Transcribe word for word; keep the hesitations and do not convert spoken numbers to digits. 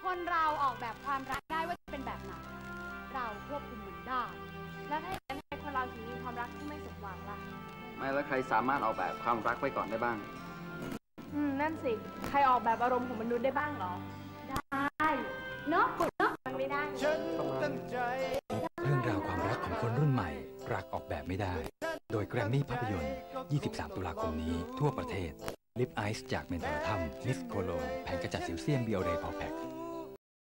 คนเราออกแบบความรักได้ว่าจะเป็นแบบไหนเราควบคุมมันได้แล้วถ้าอย่างนั้นคนเราถึงมีความรักที่ไม่สมหวังล่ะไม่แล้วใครสามารถออกแบบความรักไว้ก่อนได้บ้างอืมนั่นสิใครออกแบบอารมณ์ของมนุษย์ได้บ้างหรอได้เนาะเนาะมันไม่ได้เรื่องราวความรักของคนรุ่นใหม่รักออกแบบไม่ได้โดยแกรมมี่ภาพยนตร์ยี่สิบสามตุลาคมนี้ทั่วประเทศลิปไอซ์จากเมนทารัมมิสโคโลแผงกระจัดสิวเซียมบิโอเรพอแพ็ค